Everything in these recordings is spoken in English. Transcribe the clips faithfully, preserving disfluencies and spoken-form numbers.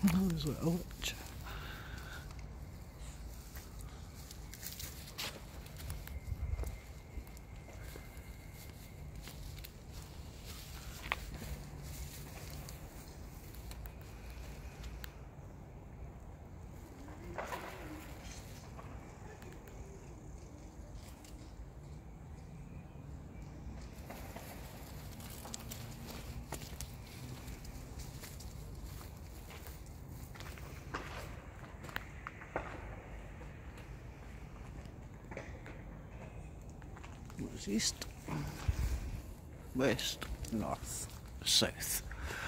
Oh, there's a little witch. What's east, west, north, south.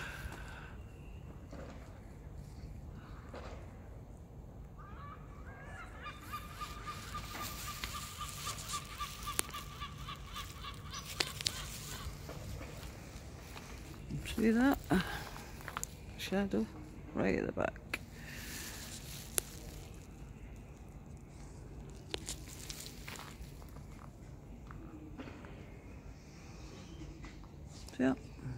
See that? Shadow right at the back. Yeah.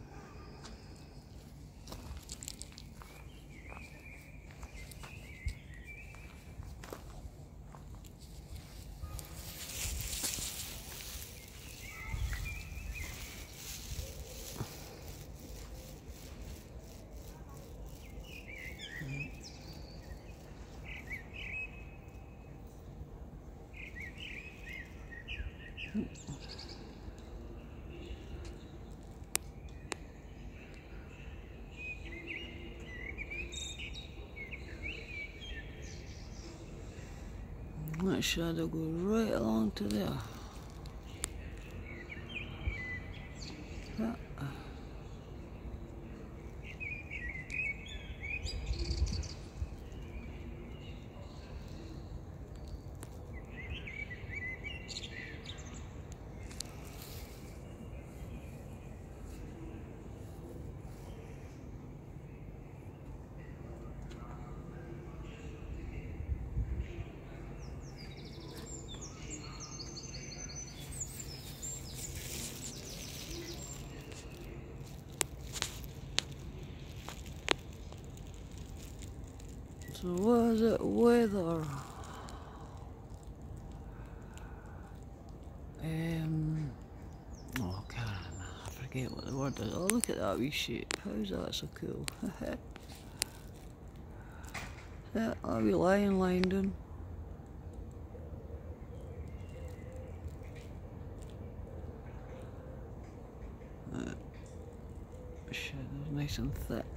That shadow goes right along to there. Yeah. So what is it? Weather. Um. Oh, I can't. I forget what the word is. Oh, look at that wee shape. How's that so cool? Yeah, that wee lion lying down. Uh, shadow's nice and thick.